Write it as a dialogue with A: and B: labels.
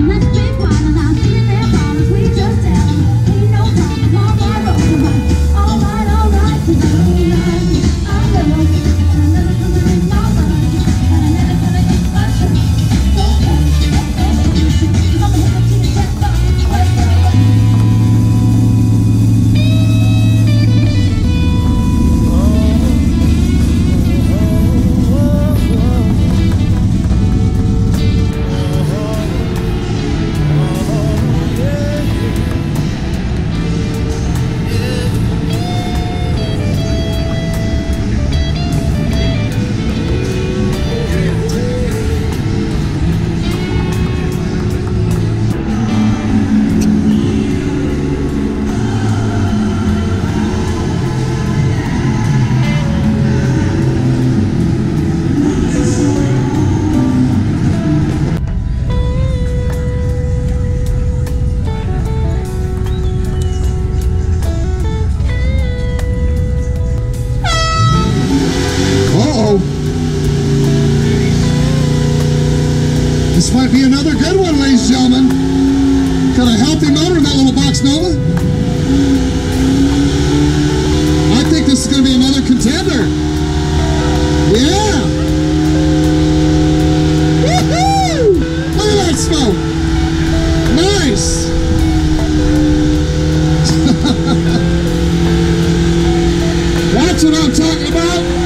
A: Let's be quiet and I'll see you there, promise. We just tell them. Ain't no problem, all right, all right, all right, tonight. I know, and I'm never gonna make my mind, and I'm never gonna get my shot. Don't come, I'm gonna hook up to your chest,
B: This might be another good one, ladies and gentlemen. Got a healthy motor in that little box Nova. I think this is going to be another contender. Yeah. Woohoo! Look at that smoke. Nice. That's what I'm talking about.